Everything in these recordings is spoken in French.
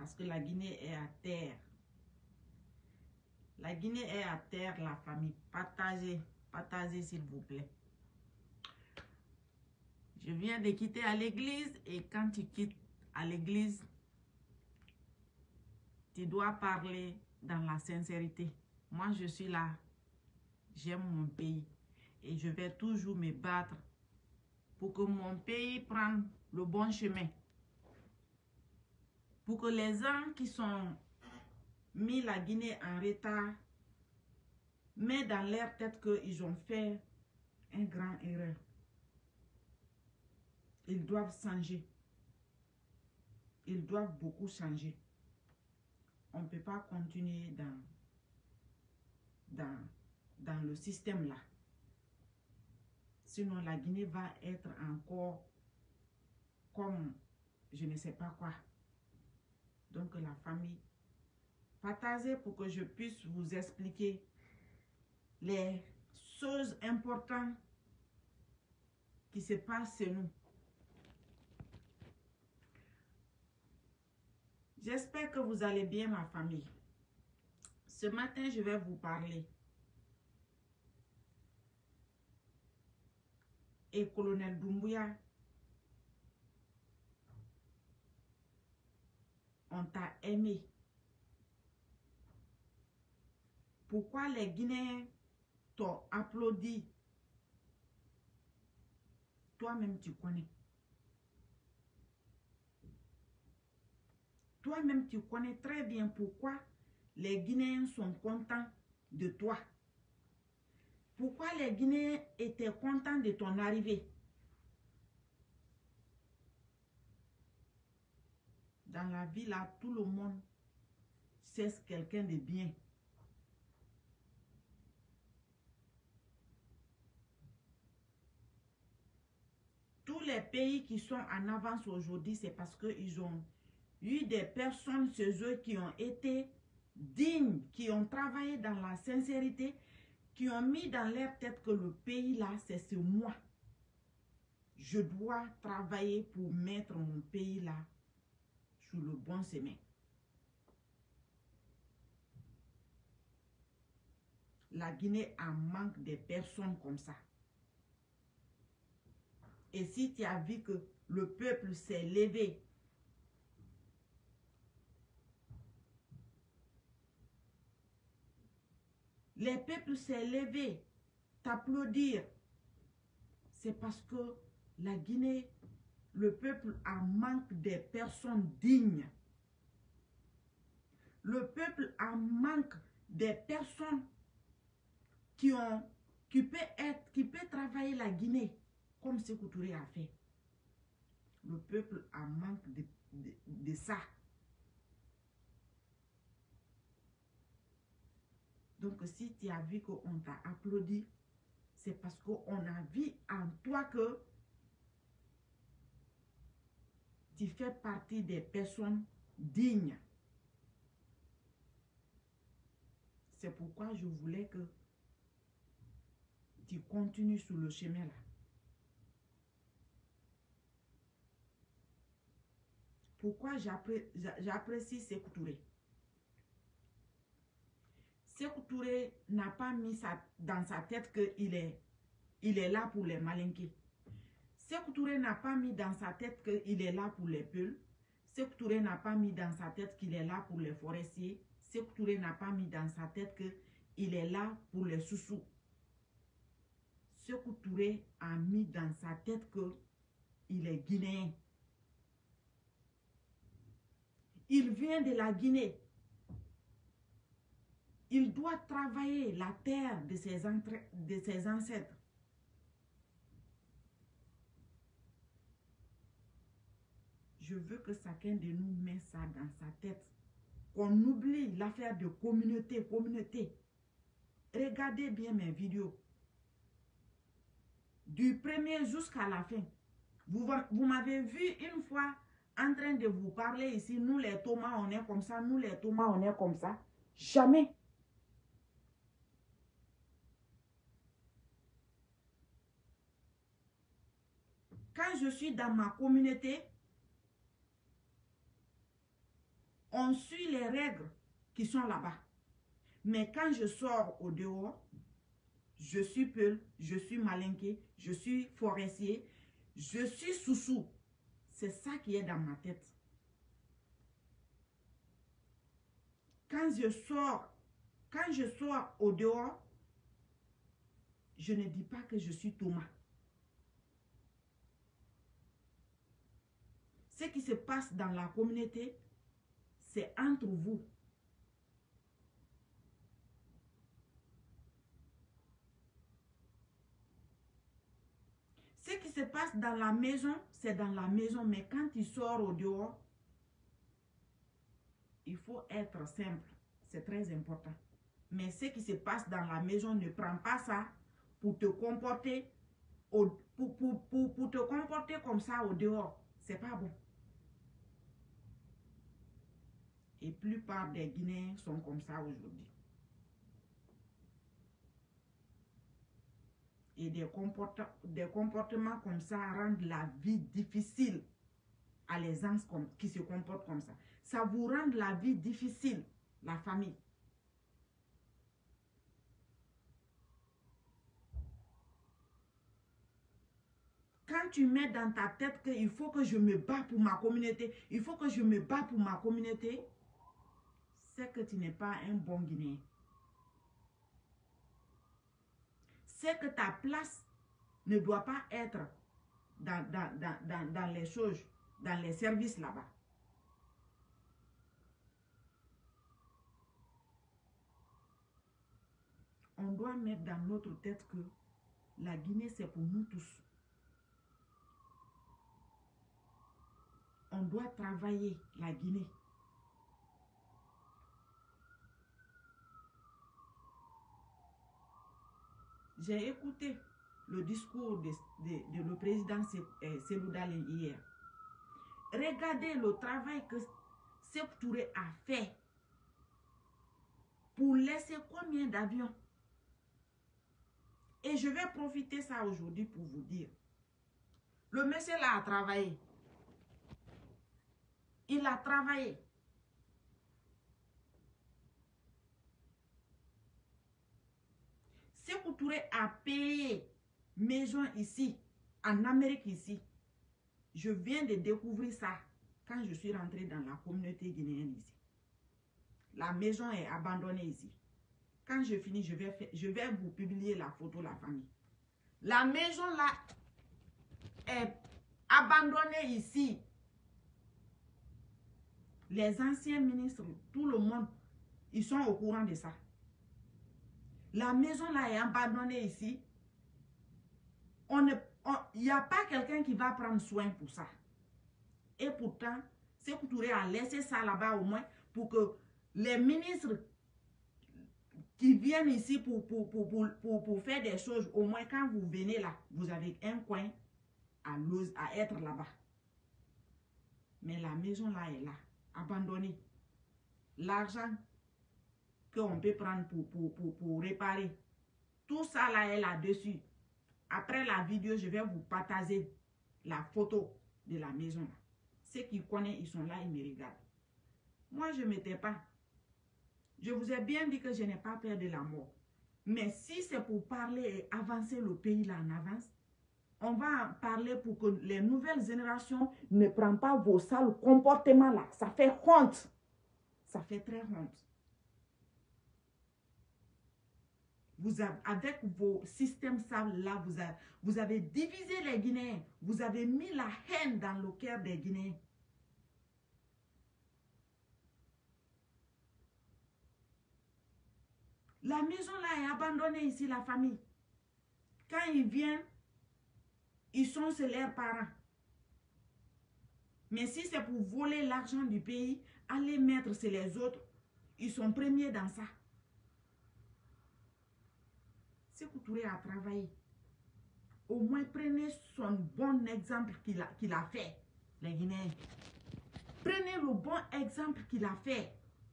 parce que la Guinée est à terre. La Guinée est à terre, la famille. Partagez, partagez s'il vous plaît. Je viens de quitter à l'église et quand tu quittes à l'église, tu dois parler dans la sincérité. Moi, je suis là. J'aime mon pays et je vais toujours me battre pour que mon pays prenne le bon chemin. Pour que les gens qui sont mis la Guinée en retard mettent dans leur tête qu'ils ont fait une grande erreur. Ils doivent changer. Ils doivent beaucoup changer. On ne peut pas continuer dans le système là. Sinon, la Guinée va être encore comme je ne sais pas quoi. Donc, la famille, partagez pour que je puisse vous expliquer les choses importantes qui se passent chez nous. J'espère que vous allez bien, ma famille. Ce matin, je vais vous parler. Et colonel Doumbouya, on t'a aimé. Pourquoi les Guinéens t'ont applaudi? Toi-même, tu connais. Toi-même, tu connais très bien pourquoi les Guinéens sont contents de toi. Pourquoi les Guinéens étaient contents de ton arrivée. Dans la vie, là, tout le monde sait quelqu'un de bien. Tous les pays qui sont en avance aujourd'hui, c'est parce qu'ils ont eu des personnes chez eux qui ont été dignes, qui ont travaillé dans la sincérité, qui ont mis dans leur tête que le pays là, c'est moi. Je dois travailler pour mettre mon pays là sur le bon chemin. La Guinée en manque de personnes comme ça. Et si tu as vu que le peuple s'est levé, les peuples s'est levé, t'applaudir, c'est parce que la Guinée, le peuple en manque de personnes dignes. Le peuple en manque des personnes qui peut travailler la Guinée comme Sékou Touré a fait. Le peuple en manque de ça. Donc, si tu as vu qu'on t'a applaudi, c'est parce qu'on a vu en toi que tu fais partie des personnes dignes. C'est pourquoi je voulais que tu continues sur le chemin là. Pourquoi j'apprécie Sékou Touré? Sékou Touré n'a pas mis dans sa tête qu'il est là pour les Malinqués. Sékou Touré n'a pas mis dans sa tête qu'il est là pour les Peuls. Sékou Touré n'a pas mis dans sa tête qu'il est là pour les forestiers. Sékou Touré n'a pas mis dans sa tête qu'il est là pour les Soussous. Sékou Touré a mis dans sa tête qu'il est guinéen. Il vient de la Guinée. Il doit travailler la terre de ses ancêtres. Je veux que chacun de nous mette ça dans sa tête. Qu'on oublie l'affaire de communauté. Regardez bien mes vidéos. Du premier jusqu'à la fin. Vous m'avez vu une fois en train de vous parler ici. Nous les Thomas, on est comme ça. Nous les Thomas, on est comme ça. Jamais. Quand je suis dans ma communauté, On suit les règles qui sont là-bas. Mais quand je sors au dehors, je suis Peul, je suis Malinké, je suis forestier, je suis Soussou. C'est ça qui est dans ma tête. Quand je sors au dehors, je ne dis pas que je suis Thomas. Ce qui se passe dans la communauté, c'est entre vous. Ce qui se passe dans la maison, c'est dans la maison. Mais quand tu sors au dehors, il faut être simple. C'est très important. Mais ce qui se passe dans la maison, ne prends pas ça pour te comporter, pour te comporter comme ça au dehors. C'est pas bon. Et la plupart des Guinéens sont comme ça aujourd'hui. Et des comportements comme ça rendent la vie difficile à les gens qui se comportent comme ça. Ça vous rend la vie difficile, la famille. Quand tu mets dans ta tête qu'il faut que je me bats pour ma communauté, il faut que je me bats pour ma communauté, c'est que tu n'es pas un bon Guinéen. C'est que ta place ne doit pas être dans les choses, dans les services là-bas. On doit mettre dans notre tête que la Guinée, c'est pour nous tous. On doit travailler la Guinée. J'ai écouté le discours de le président Sékou Dalen hier. Regardez le travail que Sékou Touré a fait pour laisser combien d'avions. Et je vais profiter ça aujourd'hui pour vous dire. Le monsieur là a travaillé. Il a travaillé. Sékou Touré a payé maison ici, en Amérique ici. Je viens de découvrir ça quand je suis rentrée dans la communauté guinéenne ici. La maison est abandonnée ici. Quand je finis, je vais vous publier la photo de la famille. La maison là est abandonnée ici. Les anciens ministres, tout le monde, ils sont au courant de ça. La maison là est abandonnée ici. Il n'y a pas quelqu'un qui va prendre soin pour ça. Et pourtant, Sékou Touré a laissé ça là-bas au moins pour que les ministres qui viennent ici pour faire des choses, au moins quand vous venez là, vous avez un coin à être là-bas. Mais la maison là est là, abandonnée. L'argent qu'on peut prendre pour réparer, tout ça là est là-dessus. Après la vidéo, je vais vous partager la photo de la maison. Ceux qui connaissent, ils sont là, ils me regardent. Moi, je ne m'étais pas. Je vous ai bien dit que je n'ai pas peur de la mort. Mais si c'est pour parler et avancer le pays là en avance, on va en parler pour que les nouvelles générations ne prennent pas vos sales comportements là. Ça fait honte. Ça fait très honte. Avec vos systèmes sales là, vous avez divisé les Guinéens. Vous avez mis la haine dans le cœur des Guinéens. La maison là est abandonnée ici, la famille. Quand ils viennent, ils sont chez leurs parents. Mais si c'est pour voler l'argent du pays, aller mettre chez les autres, ils sont premiers dans ça. Sékou Touré a travaillé. Au moins, prenez son bon exemple qu'il a fait, les Guinéens. Prenez le bon exemple qu'il a fait.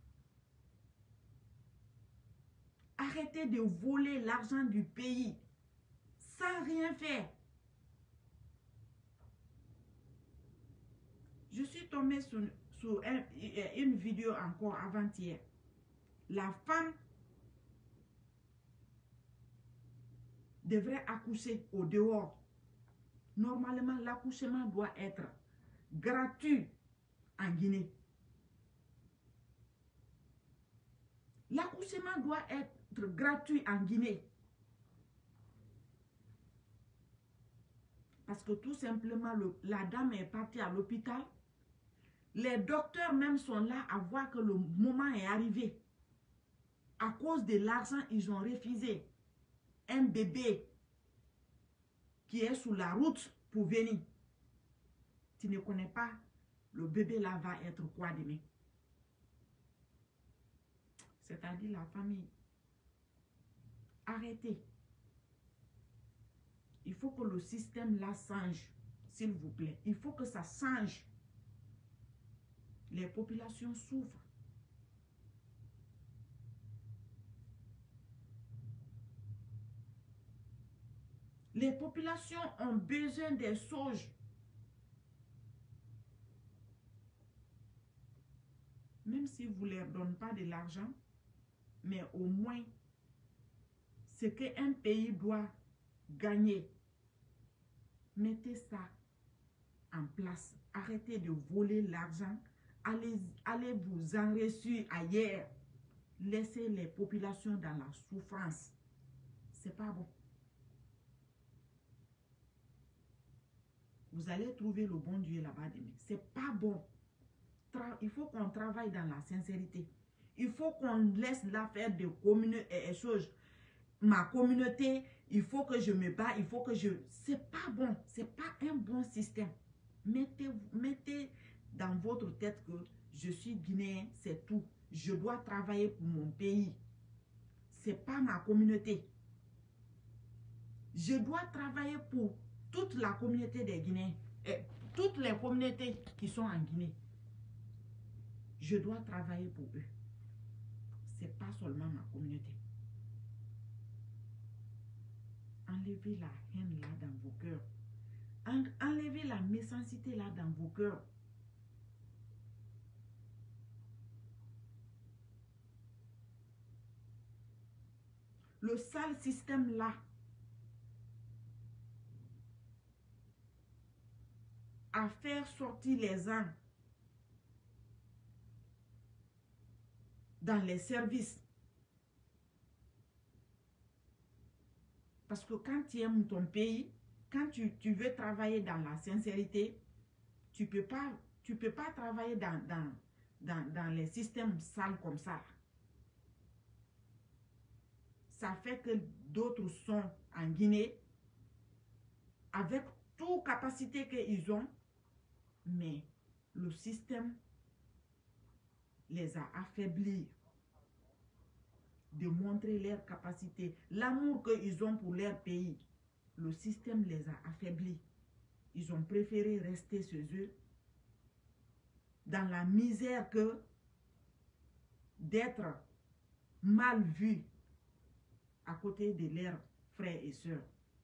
Arrêtez de voler l'argent du pays sans rien faire. Je suis tombée sur une vidéo encore avant-hier. La femme devrait accoucher au dehors. Normalement, l'accouchement doit être gratuit en Guinée. L'accouchement doit être gratuit en Guinée. Parce que tout simplement, la dame est partie à l'hôpital. Les docteurs même sont là à voir que le moment est arrivé. À cause de l'argent, ils ont refusé un bébé qui est sur la route pour venir. Tu ne connais pas, le bébé là va être quoi demain? C'est-à-dire la famille. Arrêtez. Il faut que le système là change, s'il vous plaît. Il faut que ça change. Les populations souffrent. Les populations ont besoin des sauges. Même si vous ne leur donnez pas de l'argent, mais au moins, ce qu'un pays doit gagner, mettez ça en place. Arrêtez de voler l'argent. Allez vous enrichir ailleurs. Laissez les populations dans la souffrance. C'est pas bon. Vous allez trouver le bon Dieu là-bas demain. C'est pas bon. Il faut qu'on travaille dans la sincérité. Il faut qu'on laisse l'affaire de choses. Ma communauté, il faut que je me bats, il faut que je... C'est pas bon. C'est pas un bon système. Mettez dans votre tête que je suis guinéen, c'est tout. Je dois travailler pour mon pays. C'est pas ma communauté. Je dois travailler pour toute la communauté des Guinéens. Toutes les communautés qui sont en Guinée. Je dois travailler pour eux. C'est pas seulement ma communauté. Enlevez la haine là dans vos cœurs. Enlevez la méchanceté là dans vos cœurs. Le sale système là à faire sortir les gens dans les services. Parce que quand tu aimes ton pays, quand tu veux travailler dans la sincérité, tu ne peux pas travailler dans les systèmes sales comme ça. Ça fait que d'autres sont en Guinée avec toute capacité qu'ils ont, mais le système les a affaiblis de montrer leur capacité, l'amour qu'ils ont pour leur pays. Le système les a affaiblis. Ils ont préféré rester chez eux dans la misère que d'être mal vus à côté de leurs frères et sœurs.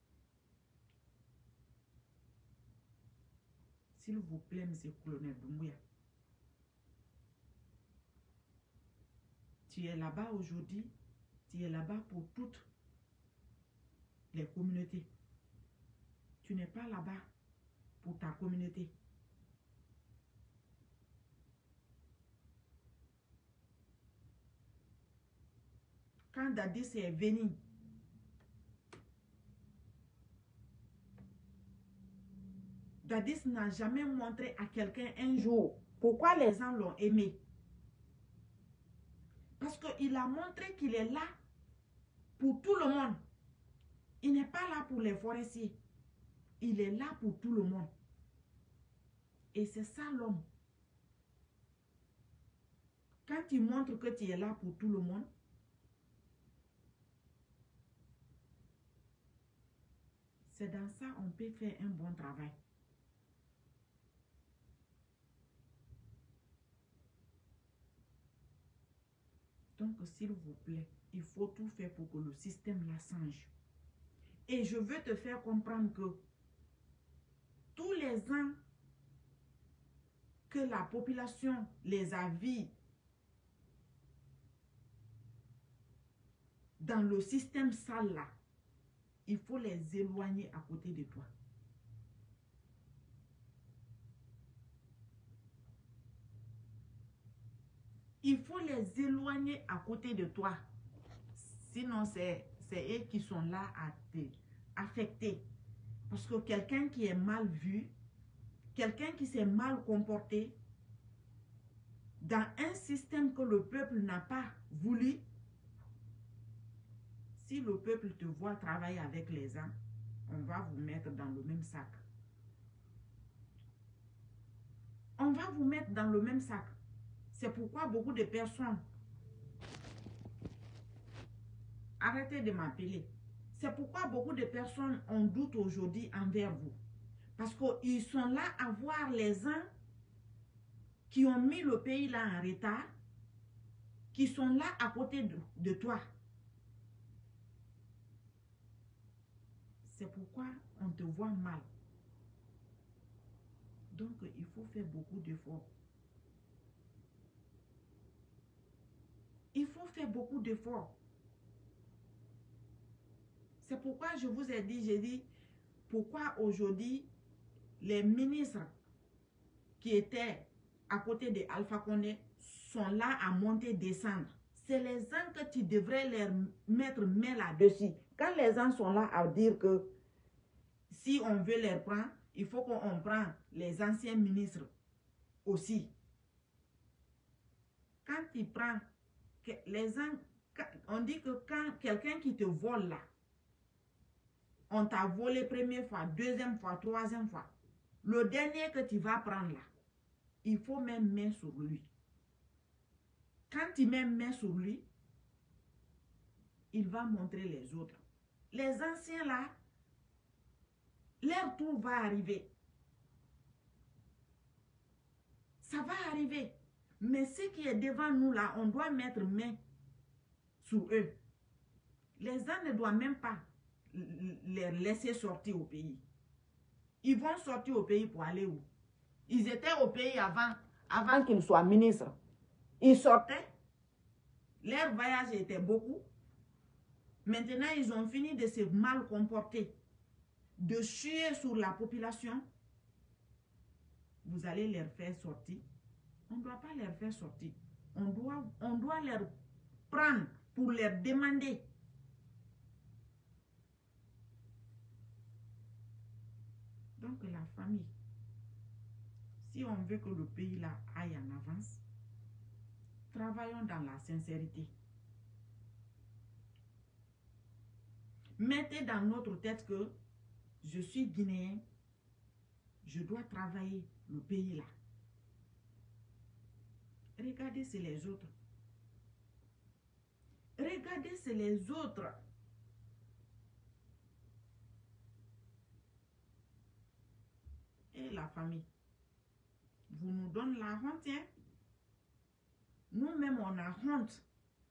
S'il vous plaît, M. Colonel Doumbouya, tu es là-bas aujourd'hui, tu es là-bas pour toutes les communautés. Tu n'es pas là-bas pour ta communauté. Quand Dadis est venu, Dadis n'a jamais montré à quelqu'un un jour pourquoi les gens l'ont aimé. Parce qu'il a montré qu'il est là pour tout le monde. Il n'est pas là pour les forestiers. Il est là pour tout le monde. Et c'est ça l'homme. Quand tu montres que tu es là pour tout le monde, c'est dans ça qu'on peut faire un bon travail. Donc, s'il vous plaît, il faut tout faire pour que le système la change. Et je veux te faire comprendre que tous les ans, que la population les a vus dans le système sale là, il faut les éloigner à côté de toi. Il faut les éloigner à côté de toi. Sinon, c'est eux qui sont là à t'affecter. Parce que quelqu'un qui est mal vu, quelqu'un qui s'est mal comporté, dans un système que le peuple n'a pas voulu, si le peuple te voit travailler avec les gens, on va vous mettre dans le même sac. On va vous mettre dans le même sac. C'est pourquoi beaucoup de personnes... Arrêtez de m'appeler. C'est pourquoi beaucoup de personnes ont doute aujourd'hui envers vous. Parce qu'ils sont là à voir les gens qui ont mis le pays là en retard, qui sont là à côté de toi. C'est pourquoi on te voit mal. Donc, il faut faire beaucoup d'efforts. Il faut faire beaucoup d'efforts. C'est pourquoi je vous ai dit, j'ai dit, pourquoi aujourd'hui, les ministres qui étaient à côté de Alpha Condé sont là à monter, descendre. C'est les gens que tu devrais leur mettre main là-dessus. Quand les gens sont là à dire que si on veut les prendre, il faut qu'on prenne les anciens ministres aussi. Quand tu prends les gens, on dit que quand quelqu'un qui te vole là, on t'a volé première fois, deuxième fois, troisième fois. Le dernier que tu vas prendre là, il faut même mettre sur lui. Quand tu mets main sur lui, il va montrer les autres. Les anciens là, leur tour va arriver. Ça va arriver. Mais ce qui est devant nous là, on doit mettre main sur eux. Les gens ne doivent même pas les laisser sortir au pays. Ils vont sortir au pays pour aller où? Ils étaient au pays avant qu'ils soient ministres. Ils sortaient. Leur voyage était beaucoup. Maintenant, ils ont fini de se mal comporter, de chier sur la population. Vous allez les faire sortir. On ne doit pas les faire sortir. On doit les prendre pour leur demander. Donc la famille, si on veut que le pays là aille en avance, travaillons dans la sincérité. Mettez dans notre tête que je suis guinéen, je dois travailler le pays là. Regardez, c'est les autres. Regardez, c'est les autres. Et la famille, vous nous donnez la honte, hein? Nous-mêmes, on a honte.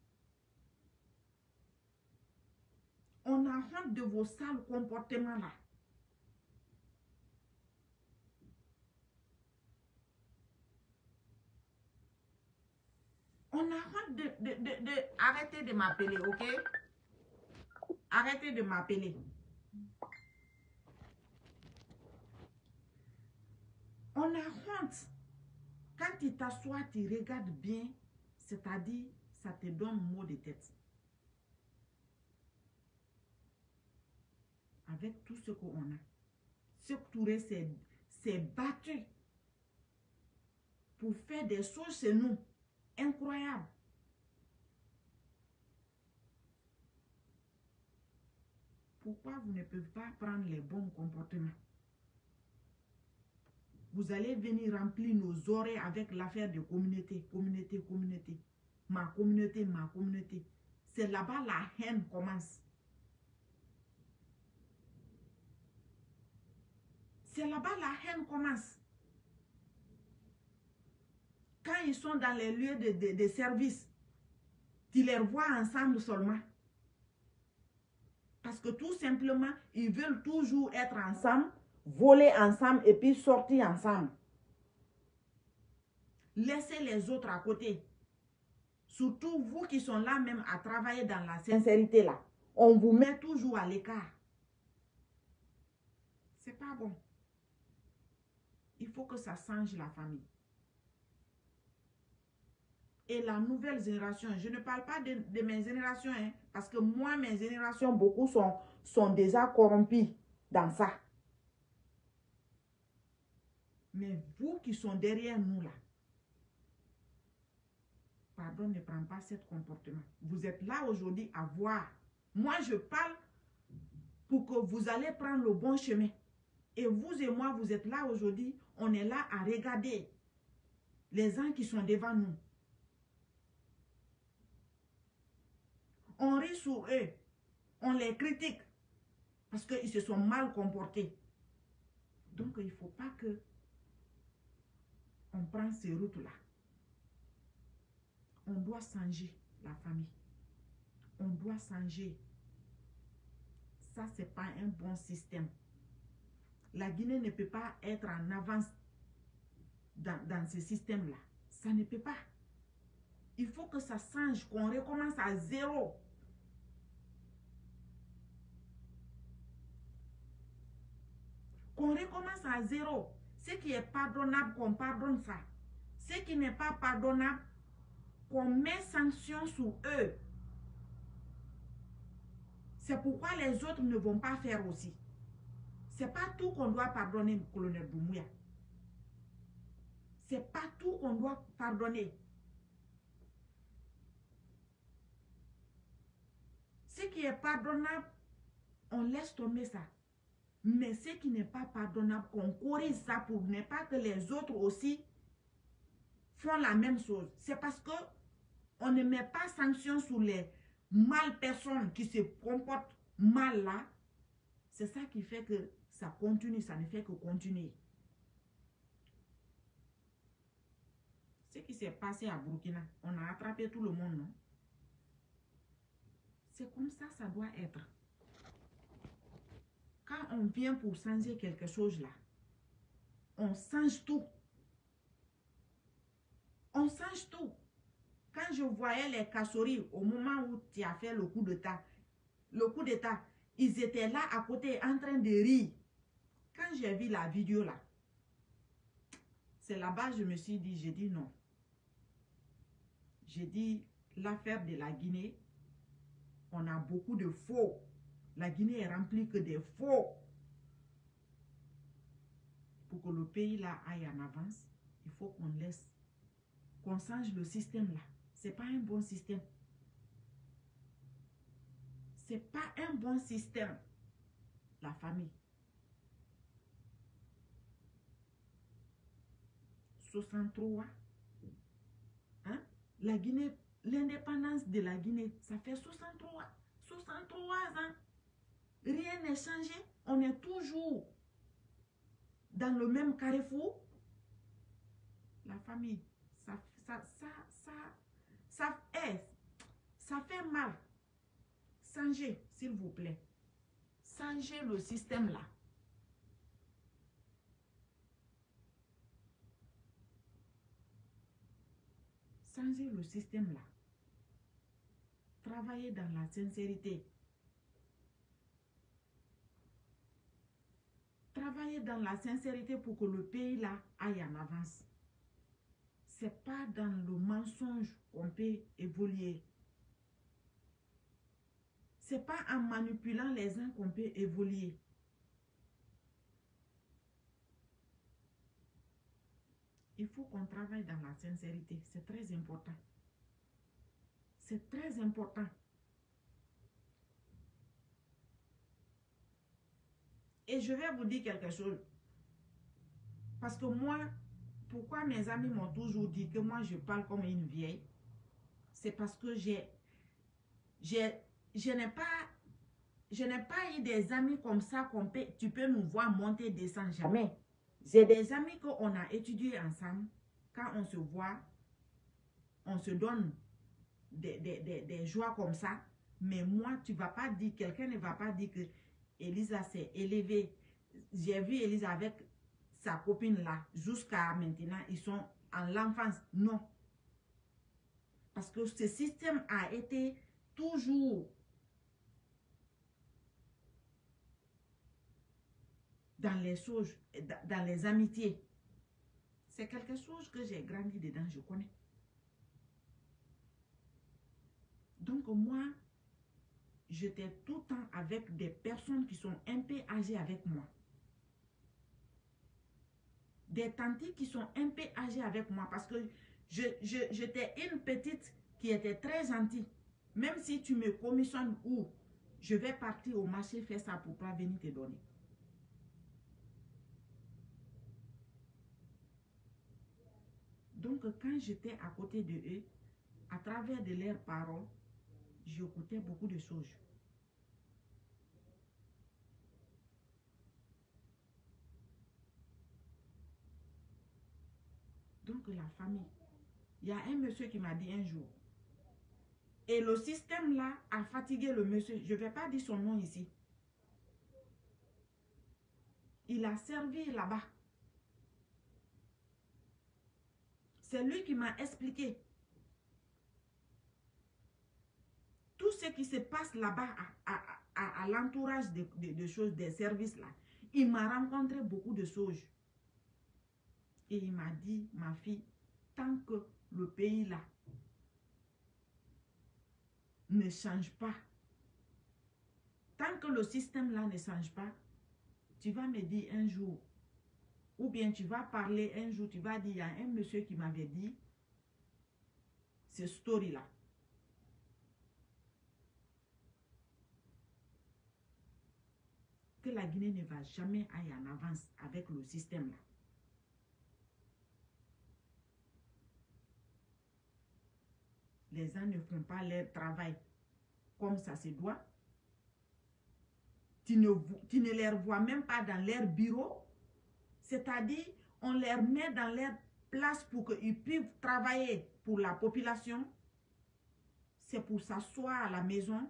On a honte de vos sales comportements là. On a honte de arrêtez de m'appeler, ok? Arrêtez de m'appeler. On a honte. Quand tu t'assois, tu regardes bien, c'est-à-dire, ça te donne mot de tête. Avec tout ce qu'on a. Ce Touré s'est battu pour faire des choses chez nous. Incroyable. Pourquoi vous ne pouvez pas prendre les bons comportements? Vous allez venir remplir nos oreilles avec l'affaire de communauté, communauté, communauté. Ma communauté, ma communauté. C'est là-bas la haine commence. C'est là-bas la haine commence. Quand ils sont dans les lieux de service, tu les vois ensemble seulement. Parce que tout simplement, ils veulent toujours être ensemble, voler ensemble et puis sortir ensemble. laissez les autres à côté. Surtout vous qui sont là même à travailler dans la sincérité là. On vous met toujours à l'écart. C'est pas bon. Il faut que ça change la famille. Et la nouvelle génération, je ne parle pas de mes générations, hein, parce que moi, mes générations, beaucoup sont déjà corrompus dans ça. Mais vous qui sont derrière nous là, pardon, ne prends pas ce comportement. Vous êtes là aujourd'hui à voir. Moi, je parle pour que vous allez prendre le bon chemin. Et vous et moi, vous êtes là aujourd'hui, on est là à regarder les gens qui sont devant nous. On rit sur eux, on les critique parce qu'ils se sont mal comportés. Donc, il ne faut pas que on prenne ces routes-là. On doit changer la famille. On doit changer. Ça, ce n'est pas un bon système. La Guinée ne peut pas être en avance dans ce système-là. Ça ne peut pas. Il faut que ça change, qu'on recommence à zéro. Qu'on recommence à zéro. Ce qui est pardonnable, qu'on pardonne ça. Ce qui n'est pas pardonnable, qu'on met sanction sur eux. C'est pourquoi les autres ne vont pas faire aussi. Ce n'est pas tout qu'on doit pardonner, colonel Doumbouya. Ce n'est pas tout qu'on doit pardonner. Ce qui est pardonnable, on laisse tomber ça. Mais ce qui n'est pas pardonnable, qu'on corrige ça pour ne pas que les autres aussi font la même chose. C'est parce que on ne met pas sanction sur les mal personnes qui se comportent mal là. C'est ça qui fait que ça continue, ça ne fait que continuer. Ce qui s'est passé à Burkina, on a attrapé tout le monde, non? C'est comme ça, ça doit être. Quand on vient pour changer quelque chose là, on change tout. On change tout. Quand je voyais les Kassouri au moment où tu as fait le coup d'État, ils étaient là à côté en train de rire. Quand j'ai vu la vidéo là, c'est là-bas que je me suis dit, j'ai dit non. J'ai dit, l'affaire de la Guinée, on a beaucoup de faux. La Guinée est remplie que des faux. Pour que le pays là aille en avance, il faut qu'on laisse, qu'on change le système là. Ce n'est pas un bon système. Ce n'est pas un bon système, la famille. 63. Hein? La Guinée, l'indépendance de la Guinée, ça fait 63 ans. Rien n'est changé. On est toujours dans le même carrefour. La famille, ça fait mal. Changez, s'il vous plaît. Changez le système là. Changez le système là. Travaillez dans la sincérité. Travaillez dans la sincérité pour que le pays là aille en avance. Ce n'est pas dans le mensonge qu'on peut évoluer. Ce n'est pas en manipulant les uns qu'on peut évoluer. Il faut qu'on travaille dans la sincérité. C'est très important. C'est très important. Et je vais vous dire quelque chose. Parce que moi, pourquoi mes amis m'ont toujours dit que moi je parle comme une vieille? C'est parce que je n'ai pas eu des amis comme ça tu peux nous voir monter, descendre, jamais. J'ai des amis qu'on a étudié ensemble. Quand on se voit, on se donne des joies comme ça. Mais moi, tu ne vas pas dire, quelqu'un ne va pas dire que Elisa s'est élevée. J'ai vu Elisa avec sa copine là. Jusqu'à maintenant, ils sont en l'enfance. Non. Parce que ce système a été toujours dans les choses, dans les amitiés. C'est quelque chose que j'ai grandi dedans, je connais. Donc moi, j'étais tout le temps avec des personnes qui sont un peu âgées avec moi. Des tantes qui sont un peu âgées avec moi parce que j'étais une petite qui était très gentille. Même si tu me commissionnes ou je vais partir au marché faire ça pour toi, venir te donner. Donc quand j'étais à côté de eux, à travers de leurs paroles, j'écoutais beaucoup de choses. Donc la famille, il y a un monsieur qui m'a dit un jour, et le système là a fatigué le monsieur, je ne vais pas dire son nom ici. Il a servi là-bas. C'est lui qui m'a expliqué tout ce qui se passe là-bas à l'entourage de choses, des services là. Il m'a rencontré beaucoup de choses. Et il m'a dit, ma fille, tant que le pays là ne change pas, tant que le système là ne change pas, tu vas me dire un jour, ou bien tu vas parler un jour, tu vas dire, il y a un monsieur qui m'avait dit ce story là. Que la Guinée ne va jamais aller en avance avec le système là. Les gens ne font pas leur travail comme ça se doit. Tu ne les vois même pas dans leur bureau. C'est-à-dire, on les met dans leur place pour qu'ils puissent travailler pour la population. C'est pour s'asseoir à la maison.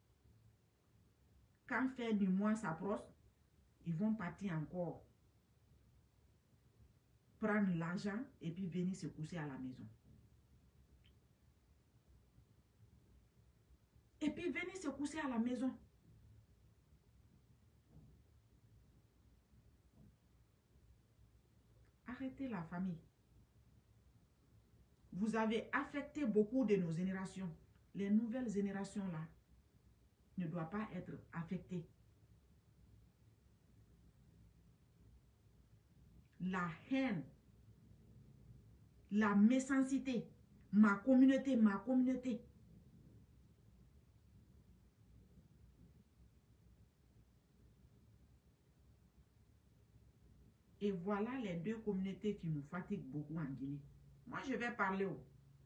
Quand fin du mois s'approche, ils vont partir encore prendre l'argent et puis venir se coucher à la maison. Et puis venir se coucher à la maison. Arrêtez la famille. Vous avez affecté beaucoup de nos générations. Les nouvelles générations là ne doivent pas être affectées. La haine, la méchanceté, ma communauté, ma communauté. Et voilà les deux communautés qui nous fatiguent beaucoup en Guinée. Moi, je vais parler aux.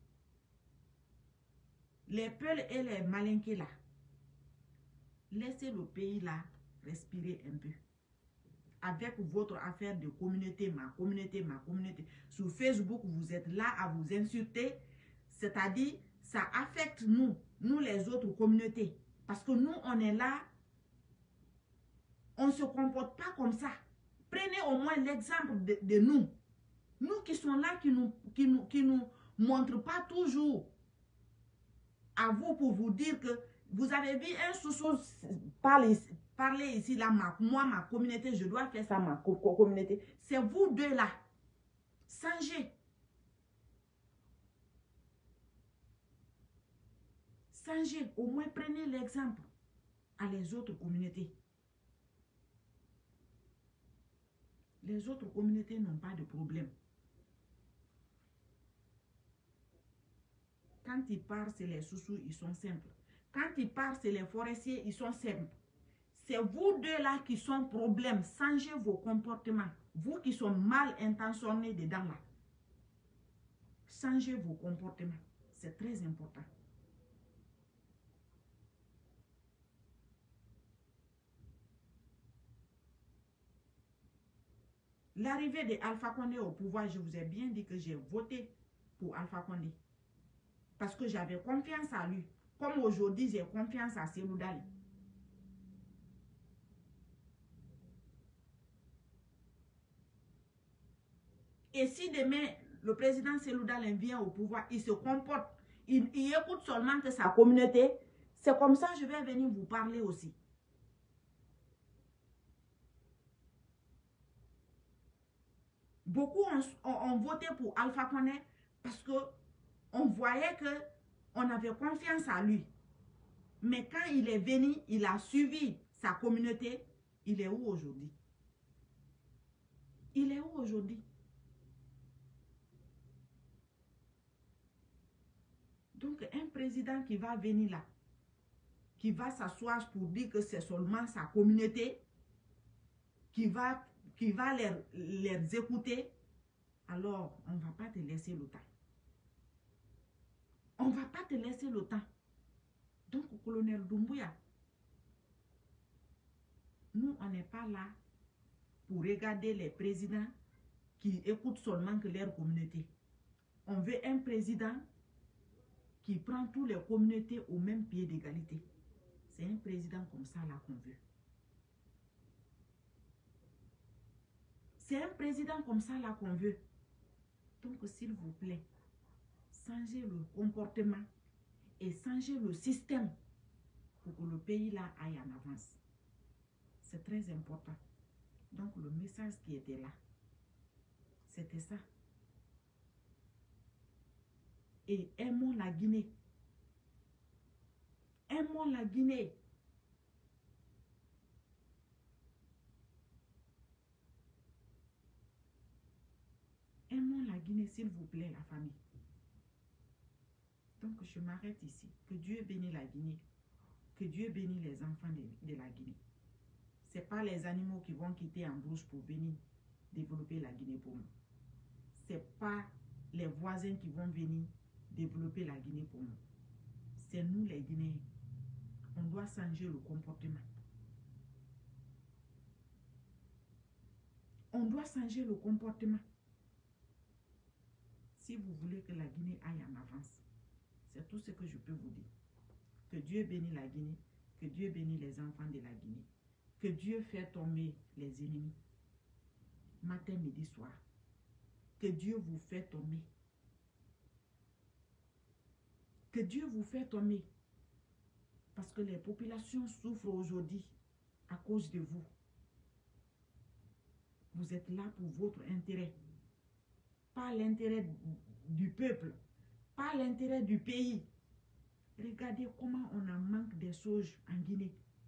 Les Peuls et les Malinqués là. Laissez le pays là respirer un peu. Avec votre affaire de communauté, ma communauté, ma communauté. Sur Facebook, vous êtes là à vous insulter. C'est-à-dire, ça affecte nous les autres communautés. Parce que nous, on est là, on ne se comporte pas comme ça. Prenez au moins l'exemple de nous. Nous qui sommes là, qui nous montrent pas toujours à vous pour vous dire que vous avez vu un sous-sous parler ici, là, moi, ma communauté, je dois faire ça, ma communauté. C'est vous deux là. Changez. Changez. Au moins, prenez l'exemple à les autres communautés. Les autres communautés n'ont pas de problème. Quand ils partent, c'est les sous-sous, ils sont simples. Quand ils partent, c'est les forestiers, ils sont simples. C'est vous deux là qui sont problème. Changez vos comportements. Vous qui sont mal intentionnés dedans là. Changez vos comportements. C'est très important. L'arrivée de Alpha Condé au pouvoir, je vous ai bien dit que j'ai voté pour Alpha Condé. Parce que j'avais confiance à lui. Comme aujourd'hui, j'ai confiance à Cellou Dali. Et si demain, le président Cellou Dalein vient au pouvoir, il se comporte, il écoute seulement que sa communauté. C'est comme ça que je vais venir vous parler aussi. Beaucoup ont voté pour Alpha Condé parce qu'on voyait qu'on avait confiance en lui. Mais quand il est venu, il a suivi sa communauté. Il est où aujourd'hui? Il est où aujourd'hui? Donc, un président qui va venir là, qui va s'asseoir pour dire que c'est seulement sa communauté, qui va les écouter, alors on ne va pas te laisser le temps. On ne va pas te laisser le temps. Donc, colonel Doumbouya, nous, on n'est pas là pour regarder les présidents qui écoutent seulement que leur communauté. On veut un président qui prend toutes les communautés au même pied d'égalité. C'est un président comme ça là qu'on veut. C'est un président comme ça là qu'on veut. Donc, s'il vous plaît, changez le comportement et changez le système pour que le pays là aille en avance. C'est très important. Donc, le message qui était là, c'était ça. Et aimons la Guinée. Aimons la Guinée. Aimons la Guinée, s'il vous plaît, la famille. Donc, je m'arrête ici. Que Dieu bénisse la Guinée. Que Dieu bénisse les enfants de la Guinée. Ce n'est pas les animaux qui vont quitter en brousse pour venir développer la Guinée pour nous. Ce n'est pas les voisins qui vont venir développer la Guinée pour nous. C'est nous les Guinéens. On doit changer le comportement. On doit changer le comportement. Si vous voulez que la Guinée aille en avance, c'est tout ce que je peux vous dire. Que Dieu bénisse la Guinée, que Dieu bénisse les enfants de la Guinée, que Dieu fait tomber les ennemis, matin, midi, soir. Que Dieu vous fait tomber. Que Dieu vous fait tomber. Parce que les populations souffrent aujourd'hui à cause de vous. Vous êtes là pour votre intérêt. Pas l'intérêt du peuple. Pas l'intérêt du pays. Regardez comment on en manque des choses en Guinée.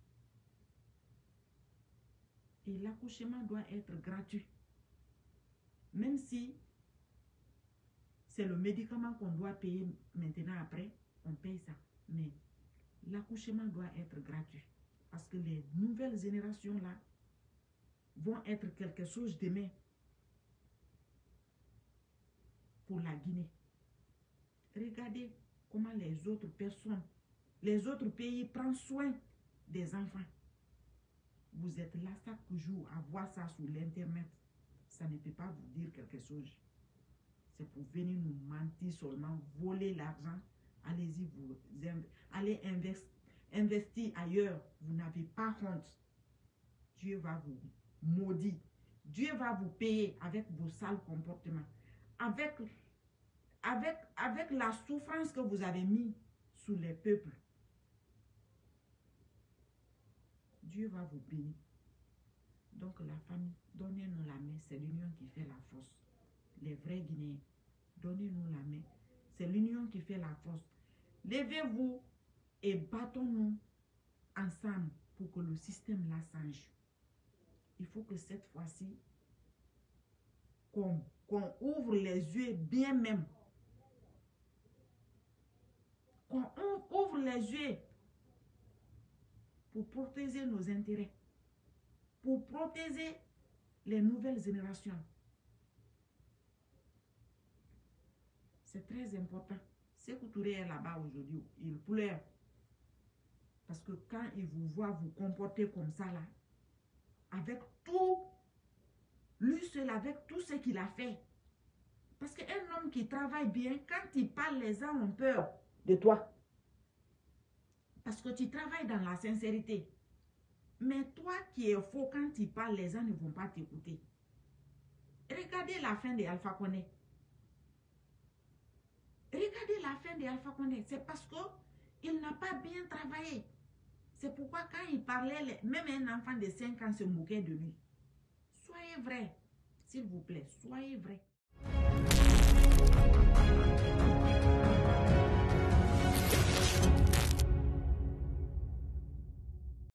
Et l'accouchement doit être gratuit. Même si c'est le médicament qu'on doit payer maintenant après, on paye ça. Mais l'accouchement doit être gratuit. Parce que les nouvelles générations là vont être quelque chose demain pour la Guinée. Regardez comment les autres personnes, les autres pays prennent soin des enfants. Vous êtes là chaque jour à voir ça sur l'internet. Ça ne peut pas vous dire quelque chose. C'est pour venir nous mentir seulement, voler l'argent. Allez-y, allez investir ailleurs. Vous n'avez pas honte. Dieu va vous maudire. Dieu va vous payer avec vos sales comportements. Avec la souffrance que vous avez mis sur les peuples. Dieu va vous bénir. Donc la famille, donnez-nous la main. C'est l'union qui fait la force. Les vrais Guinéens, donnez-nous la main. C'est l'union qui fait la force. Levez-vous et battons-nous ensemble pour que le système là change. Il faut que cette fois-ci, qu'on ouvre les yeux bien même. Qu'on ouvre les yeux pour protéger nos intérêts. Pour protéger les nouvelles générations. C'est très important. Sékou Touré est là-bas aujourd'hui. Il pleure. Parce que quand il vous voit vous comporter comme ça là, avec tout, lui seul, avec tout ce qu'il a fait. Parce qu'un homme qui travaille bien, quand il parle, les gens ont peur de toi. Parce que tu travailles dans la sincérité. Mais toi qui es faux, quand tu parles, les gens ne vont pas t'écouter. Regardez la fin de Alpha Condé. Regardez la fin d'Alpha Condé. C'est parce qu'il n'a pas bien travaillé. C'est pourquoi quand il parlait, même un enfant de 5 ans se moquait de lui. Soyez vrai, s'il vous plaît, soyez vrai.